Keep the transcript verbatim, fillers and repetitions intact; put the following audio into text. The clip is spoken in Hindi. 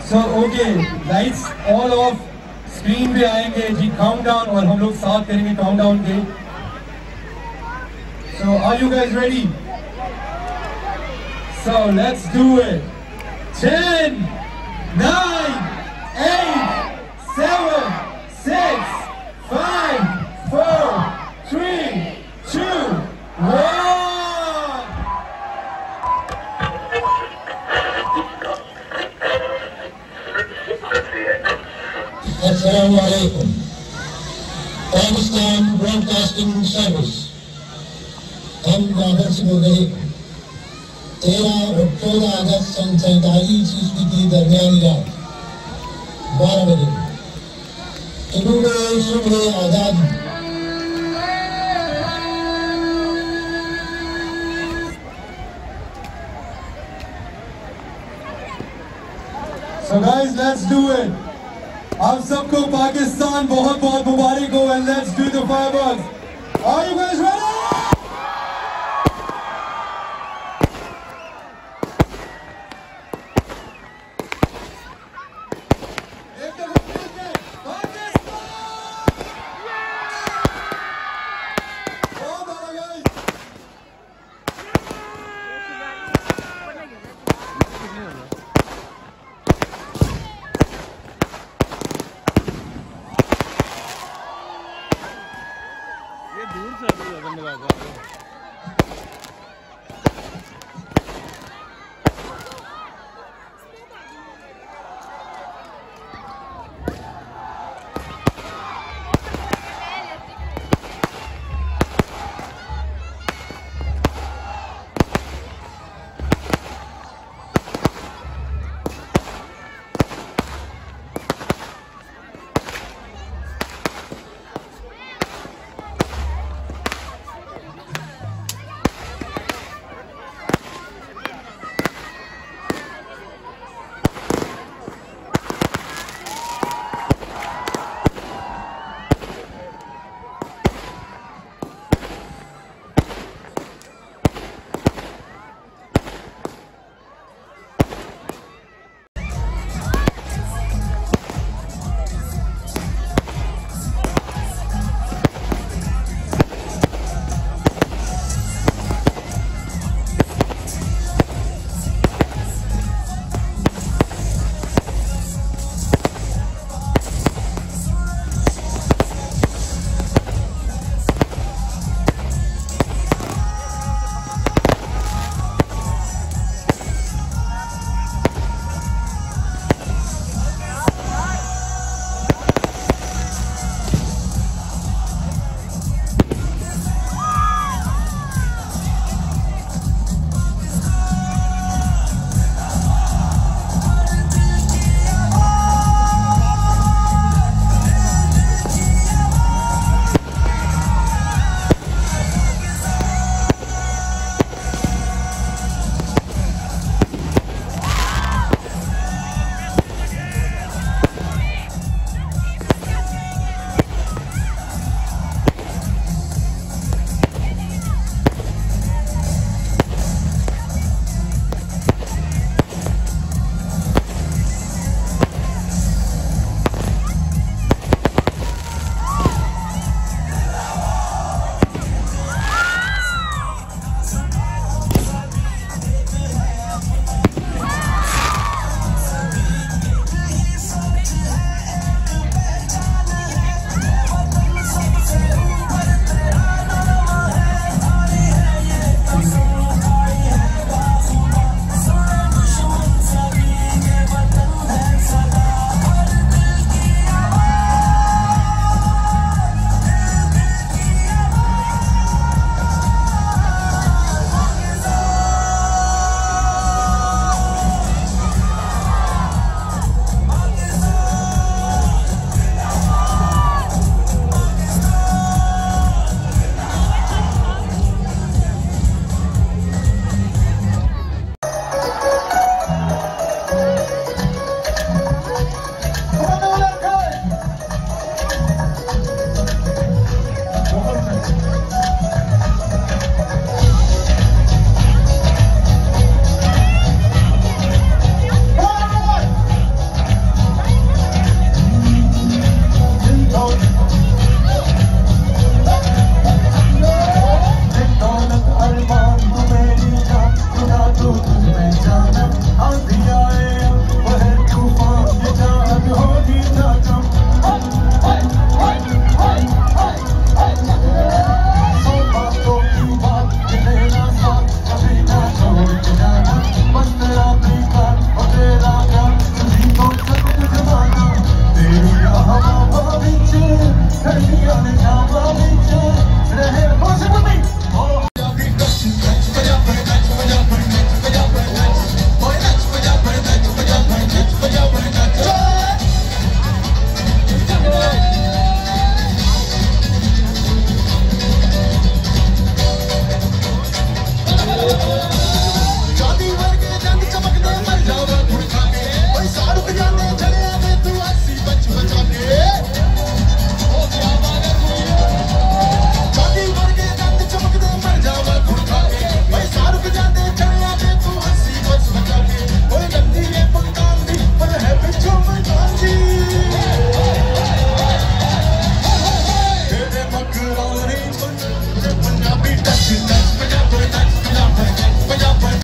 So okay, lights all off, screen पे आएंगे जी countdown और हम लोग साथ करेंगे countdown के. So are you guys ready? So let's do it. Ten, nine, eight, seven, six, five, four, three, two, one. Assalamu alaikum. Pakistan Broadcasting Service. हम नागर से बोल रहे तेरह और चौदह अगस्त सन सैंतालीस ईस्वी की दरमियानी रात बारह बजे सुबह सुबह आजादी. So guys, let's do it. आप सबको पाकिस्तान बहुत बहुत मुबारक हो and let's do the fireworks. Are you guys ready?